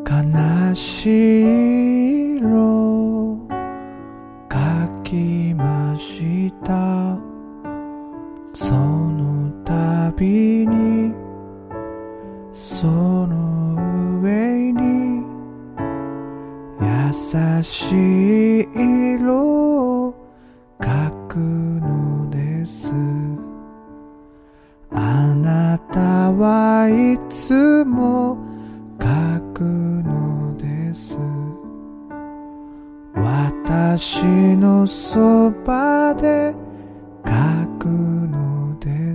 悲しい色描きました。その度にその上に優しい色を描くのです。あなたはいつも描くのです。私のそばで描くのです。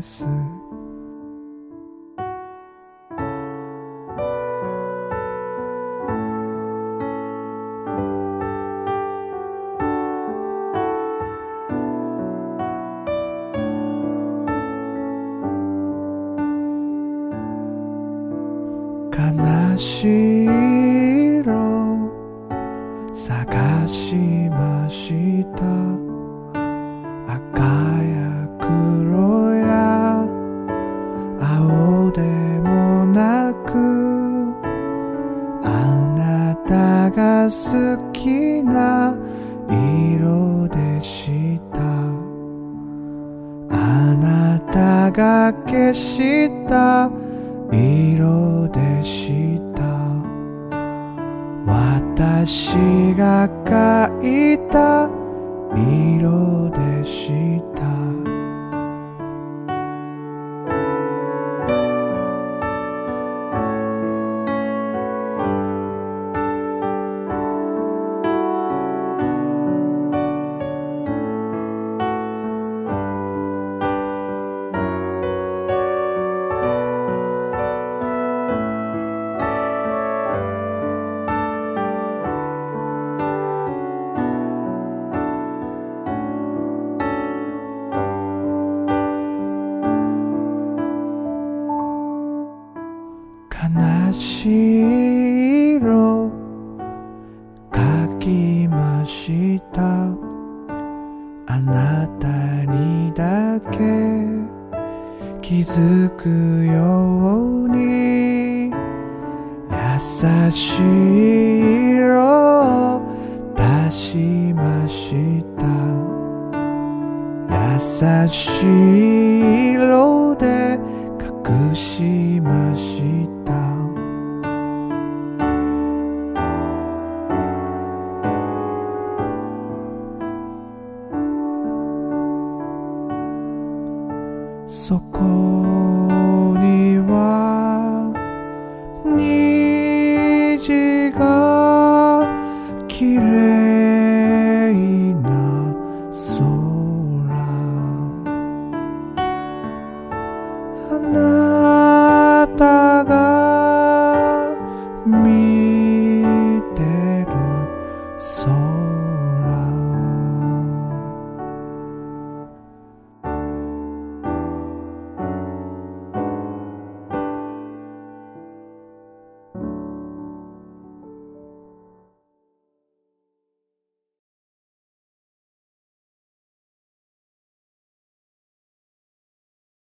悲しい色探しました。赤や黒や青でもなく、あなたが好きな色でした。あなたが消した色でした。私が描いた色でした。悲しい色描きました。あなたにだけ気づくように優しい色を出しました。優しい色で隠しました。そこには虹が綺麗な空、あなた